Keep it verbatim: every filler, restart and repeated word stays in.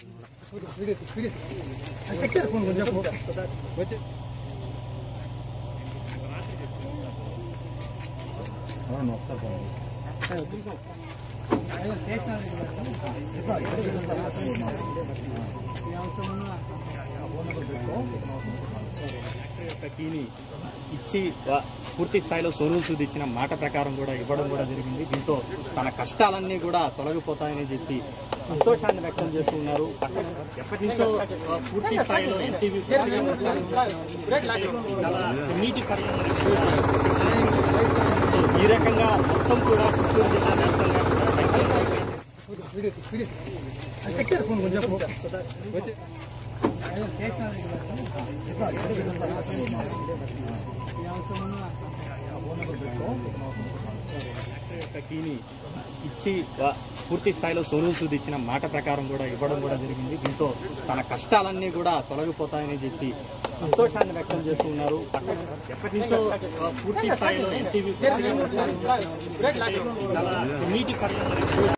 కీని ఇచ్చి పూర్తి స్థాయిలో సోనల్ సూద్ ఇచ్చిన మాట ప్రకారం కూడా ఇవ్వడం కూడా జరిగింది. దీంతో తన కష్టాలన్నీ కూడా తొలగిపోతాయని చెప్పి సంతోషాన్ని వ్యక్తం చేస్తూ ఉన్నారు. ఎప్పటి నుంచో పూర్తి స్థాయిలో ఎన్టీవీ చాలా నీటి ఈ రకంగా మొత్తం కూడా చిత్తూరు జిల్లా వ్యాప్తంగా కీని ఇచ్చి పూర్తి స్థాయిలో సోనల్ సూద్ ఇచ్చిన మాట ప్రకారం కూడా ఇవ్వడం కూడా జరిగింది. దీంతో తన కష్టాలన్నీ కూడా తొలగిపోతాయని చెప్పి సంతోషాన్ని వ్యక్తం చేస్తూ ఉన్నారు. ఎప్పటి నుంచో పూర్తి స్థాయిలో ఎన్టీవీ చాలా నీటి